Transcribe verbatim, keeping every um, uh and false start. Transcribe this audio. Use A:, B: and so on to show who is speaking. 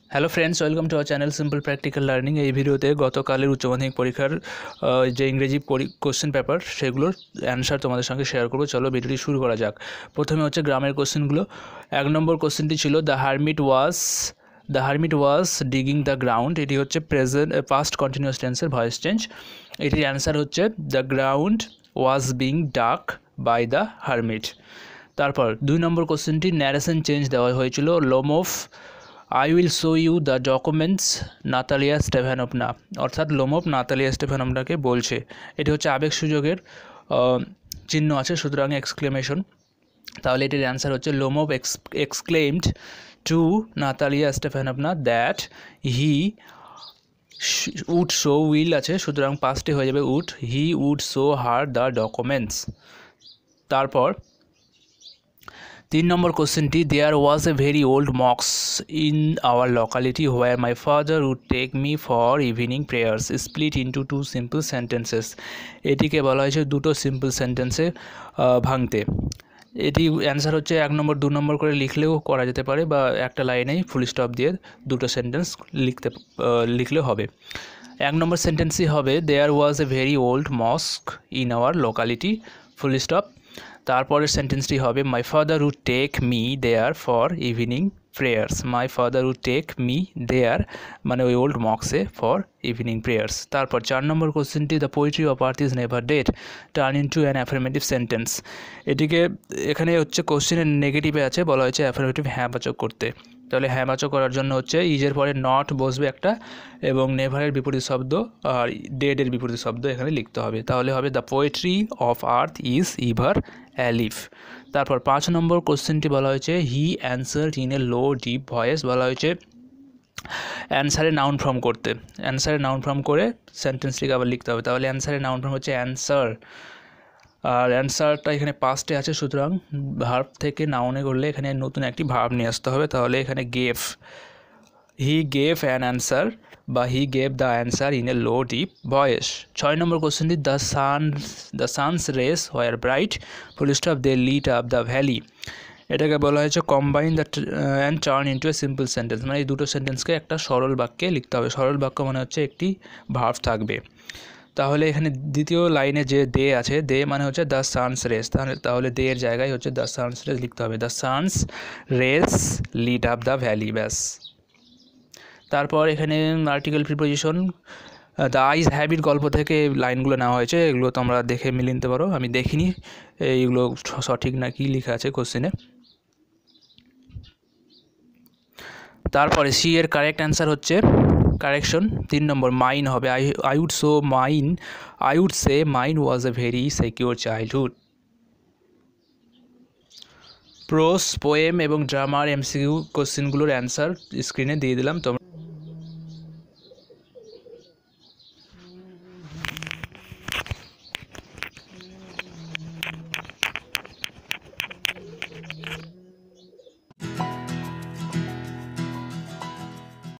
A: Hello friends, welcome to our channel simple practical learning. এই ভিডিওতে গতকালের উচ্চ মাধ্যমিক পরীক্ষার যে ইংরেজি কোশ্চেন পেপার সেগুলোর অ্যান্সার তোমাদের সঙ্গে শেয়ার করবো। চলো ভিডিওটি শুরু করা যাক। প্রথমে হচ্ছে গ্রামের কোশ্চেনগুলো। এক নম্বর কোশ্চেনটি ছিল the hermit was the hermit was digging the ground. এটি হচ্ছে প্রেজেন্ট পাস্ট কন্টিনিউয়াস টেন্সের ভয়েস চেঞ্জ। এটির অ্যান্সার হচ্ছে the ground was being dug by the hermit. তারপর দুই নম্বর কোশ্চেনটি ন্যারেশন চেঞ্জ দেওয়া হয়েছিল। Lomov I will show you the documents Natalia Stepanovna, অর্থাৎ লোমোভ নাতালিয়া স্টেফানোভনাকে বলছে। এটি হচ্ছে আবেগ সুযোগের চিহ্ন আছে, সুতরাং এক্সক্লেমেশন। তাহলে এটির অ্যান্সার হচ্ছে Lomov exclaimed to Natalia Stepanovna that he would show will আছে, সুতরাং পাস্টে হয়ে যাবে would. He would show her the documents. তারপর তিন নম্বর কোশ্চেনটি there was a very old মক্স in our locality where my father would take me for evening prayers split into two simple sentences. এটিকে বলা হয়েছে দুটো সিম্পল সেন্টেন্সে ভাঙতে। এটি অ্যান্সার হচ্ছে এক নম্বর দু নম্বর করে লিখলেও করা যেতে পারে, বা একটা লাইনেই ফুল স্টপ দিয়ে দুটো সেন্টেন্স লিখতে লিখলেও হবে। এক নম্বর সেন্টেন্সই হবে there was a very old mosque in our locality full stop. তারপরের সেন্টেন্সটি হবে my father would take me there for evening prayers. My father would take me there মানে ওই ওল্ড মক্সে ফর ইভিনিং প্রেয়ার্স। তারপর চার নম্বর কোশ্চেনটি the poetry of earth is never dead turn into an affirmative sentence. এটিকে এখানে হচ্ছে কোশ্চেনের নেগেটিভে আছে, বলা হয়েছে অ্যাফার্মেটিভ হ্যাঁবাচক করতে। তাহলে হ্যাঁবাচক করার জন্য হচ্ছে ইজের পরে নট বসবে একটা, এবং নেভারের বিপরীত শব্দ আর ডেডের বিপরীত শব্দ এখানে লিখতে হবে। তাহলে হবে the poetry of earth is ever alive. তারপর পাঁচ নম্বর কোশ্চেনটি বলা হয়েছে he answered in a low deep voice. বলা হয়েছে অ্যান্সারে নাউন ফর্ম করতে। অ্যান্সারে নাউন ফর্ম করে সেন্টেন্সটিকে আবার লিখতে হবে। তাহলে অ্যান্সারে নাউন ফর্ম হচ্ছে অ্যান্সার, আর অ্যান্সারটা এখানে পাস্টে আছে, সুতরাং ভার্ব থেকে নাউনে করলে এখানে নতুন একটি ভার্ব নিয়ে আসতে হবে। তাহলে এখানে gave, he gave an answer বা he gave the answer in a low deep voice. ছয় নম্বর কোশ্চেনটি the sun the sun's rays were bright full stop they lit up the valley. এটাকে বলা হয়েছে combine the and turn into a simple sentence. মানে এই দুটো সেন্টেন্সকে একটা সরল বাক্যে লিখতে হবে। সরল বাক্য মানে হচ্ছে একটি ভার্ব থাকবে। তাহলে এখানে দ্বিতীয় লাইনে যে দে আছে, দে মানে হচ্ছে দ্য সানস রেস, তাহলে তাহলে দে এর জায়গায় হচ্ছে দ্য সানস রেস লিখতে হবে। The sun's rays led up the valley, ব্যাস। তারপর এখানে article preposition the eyes habit গল্প থেকে লাইনগুলো নেওয়া হয়েছে। এগুলো তোমরা দেখে মিলিয়ে নিতে পারো, আমি দেখিনি এইগুলো সঠিক না কি লেখা আছে কোশ্চেনে। তারপরে সি এর কারেক্ট অ্যান্সার হচ্ছে কারেকশন তিন নম্বর মাইন হবে। I I would so mine I would say mine was a very secure childhood. Prose, poem এবং ড্রামার এমসিকিউ কোশ্চেনগুলোর অ্যান্সার স্ক্রিনে দিয়ে দিলাম, তোমরা